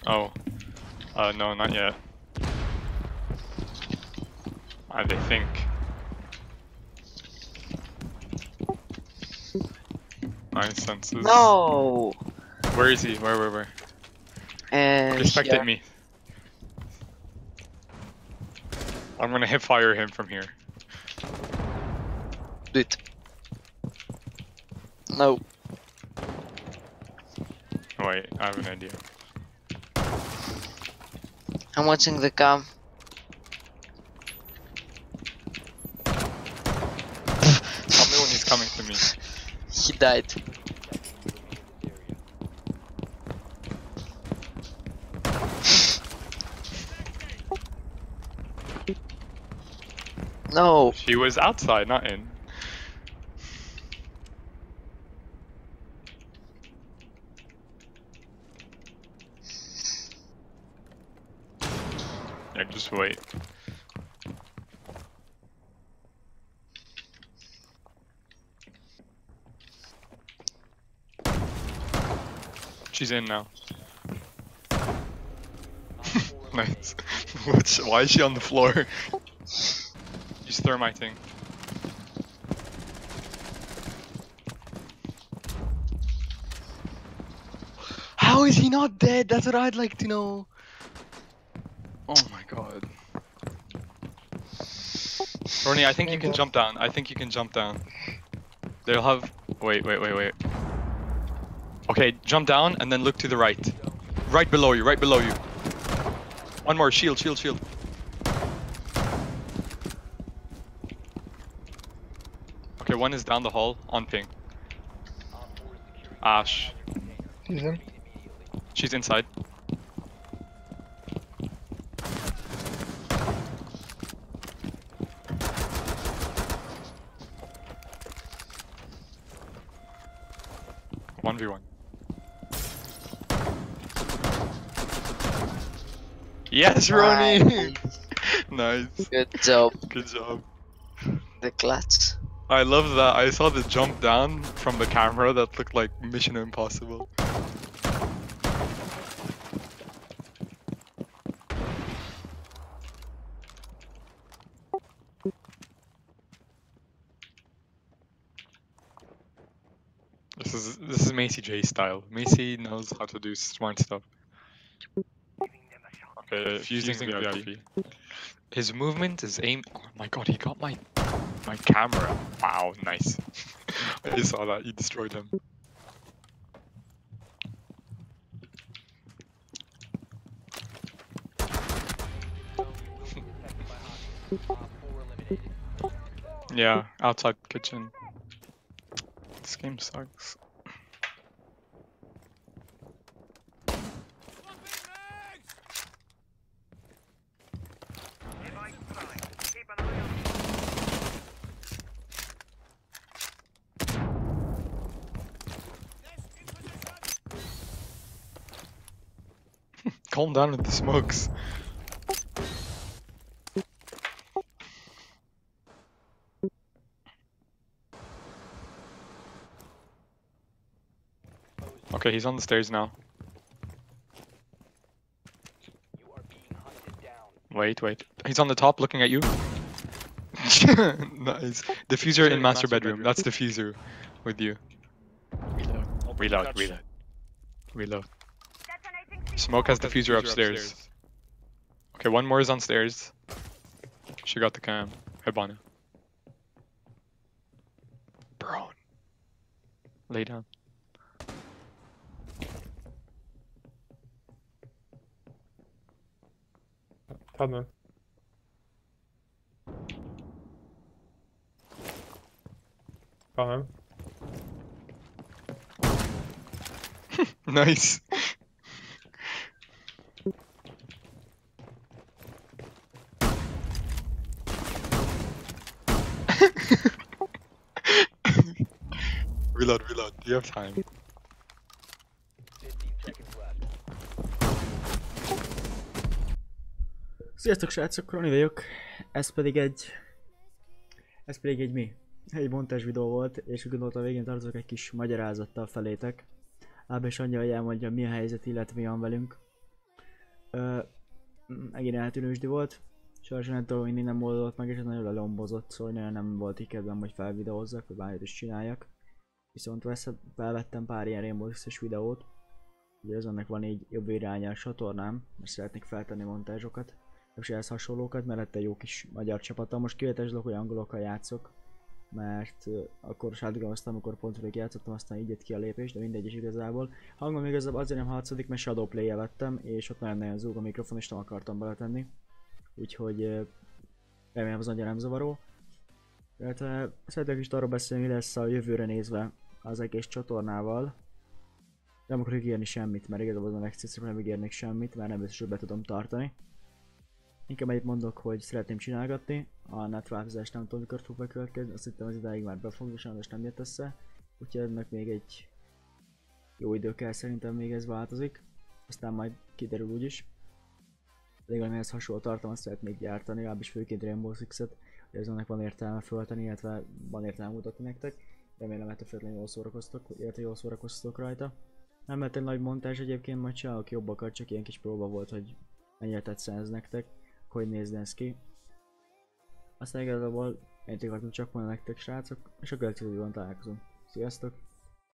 Oh. No, not yet. They think. My senses. No! Where is he? Where? And Respected me. I'm gonna hip fire him from here. Do it. No. Wait, I have an idea. I'm watching the cam. Tell me when he's coming to me. He died. No. She was outside, not in. Yeah, just wait. She's in now. Nice. Why is she on the floor? She's thermiting. How is he not dead? That's what I'd like to know. Oh my god. Ronnie, I think you can jump down. I think you can jump down. They'll have... Wait. Okay, jump down and then look to the right. Right below you, right below you. One more, shield. Okay, one is down the hall, on ping. Ash. She's in. She's inside. One v one. Yes, Ronnie! Nice. Good job. Good job. The clutch. I love that. I saw the jump down from the camera that looked like Mission Impossible. This is Macy J style. Macy knows how to do smart stuff. Okay, fusing VIP. His movement is aim. Oh my god, he got my camera. Wow, nice. I saw that. He destroyed him. Yeah, outside kitchen. This game sucks. Calm down with the smokes. Okay, he's on the stairs now. Wait. He's on the top looking at you. Nice. Diffuser in master bedroom. That's diffuser with you. Reload. Smoke has diffuser upstairs. Okay, one more is on stairs. She got the cam. Hibana. Bro. Lay down. Padłem. Padłem. Nice. Reload. Do you have time? Sziasztok srácok, Roni vagyok, ez pedig egy mi? Egy montás videó volt, és úgy gondoltam, a végén tartozok egy kis magyarázattal felétek. Ábel és annyi, hogy elmondjam, mi a helyzet, illetve mi van velünk. Megint eltűnősdi volt. Sajnos nem tudom, mindig nem oldott meg, és ez nagyon lelombozott, szóval nagyon nem volt így kedvem, hogy felvideózzak, vagy bármit is csináljak. Viszont felvettem pár ilyen Rainbow Six-es videót. Ugye azonnak van egy jobb irányás csatornám, mert szeretnék feltenni montázsokat, és ehhez hasonlókat, mert egy jó kis magyar csapata. Most kivételes dolog, hogy angolokkal játszok, mert akkor sátgramoztam, amikor pont velük játszottam, aztán így jött ki a lépés, de mindegy is igazából. Hangom igazából azért nem hatszik, mert Shadowplay-jel vettem, és ott nagyon zúg a mikrofon, és nem akartam beletenni. Úgyhogy remélem az annyira nem zavaró. Illetve szeretnék is arról beszélni, mi lesz a jövőre nézve az egész csatornával. Nem akarok ígérni semmit, mert igazából a legszívesebben nem ígérnék semmit, mert nem biztos, hogy be tudom tartani. Inkább egyet mondok, hogy szeretném csinálgatni, a netváltozás nem tudom mikor fog bekövetkezni, azt hittem az idáig már be fog, és nem jött össze. Úgyhogy ennek még egy jó idő kell, szerintem még ez változik. Aztán majd kiderül úgyis. Pedig ehhez hasonló tartalmat szeretnék gyártani, legalábbis főként Rainbow Six-et, hogy azonnak van értelme fölteni, illetve van értelme mutatni nektek. Remélem, hogy ettől jól szórakoztok, illetve jól szórakoztatok rajta. Nem lett egy nagy montázs egyébként, majd csinálok jobbakat, csak ilyen kis próba volt, hogy mennyire tetszene ez nektek, hogy nézne ez ki. Aztán igazából ennyit akartam csak mondani nektek, srácok, és a következő videóban találkozunk. Sziasztok!